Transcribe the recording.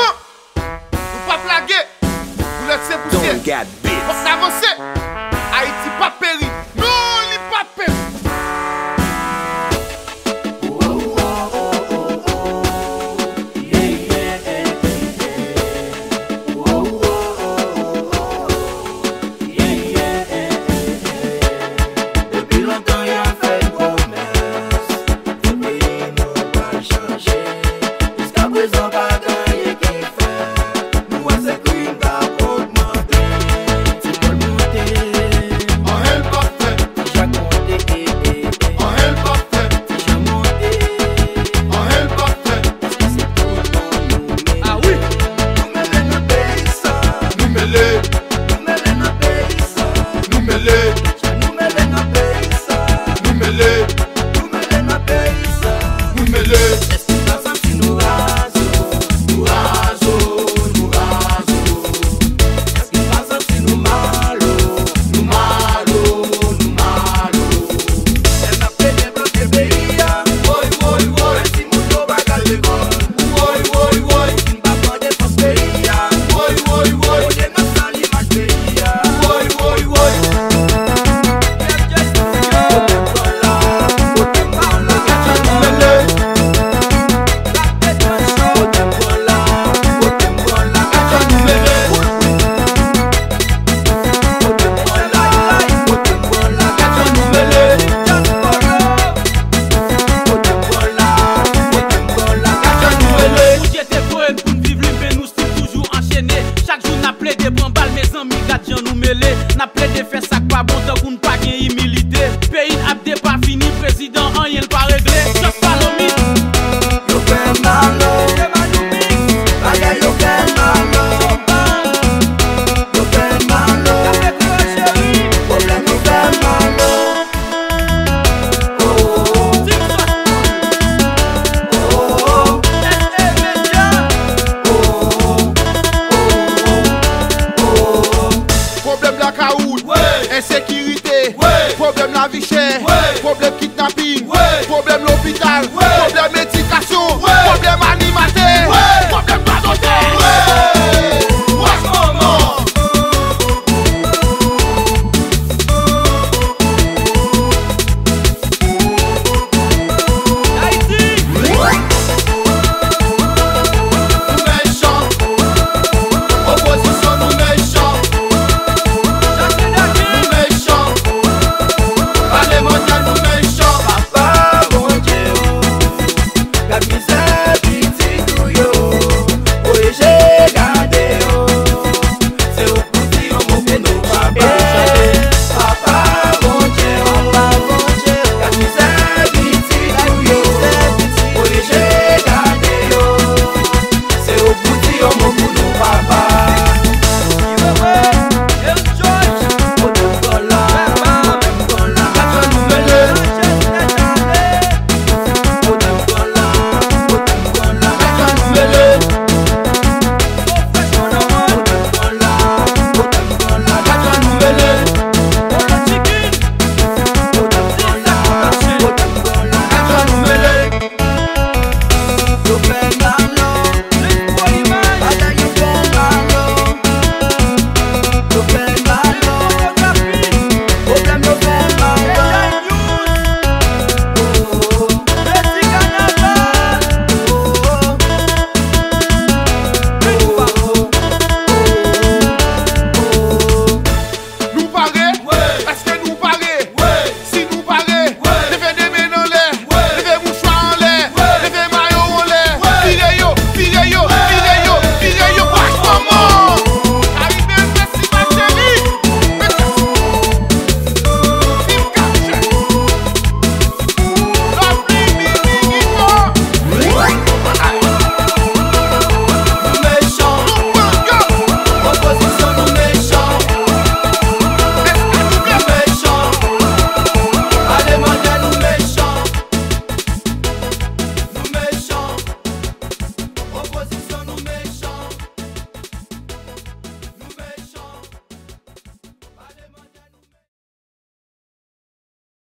bon? Ou pas blaguer? Vous l'êtes c'est poussière. Don't get bit. Faut avancer. Haïti pas péri. Non, il pas péri. Depuis longtemps, il a fait commerce. Tout pays nous va changer. Jusqu'à présent, pas gagné qui fait. Nous, c'est crime qui a augmenté. C'est pour monter. En elle pas fait. Chaque monté, En elle pas fait. chaque monté. En elle pas fait. Parce que c'est tout le monde nous met. Ah oui. Nous mêlons nos pays ça. Nous mêlés. Nous mêlons nos pays ça. Nous mêlés. Nous mêlons nos pays ça. Nous mêlés. Nous mêlons nos pays ça. Nous mêlés.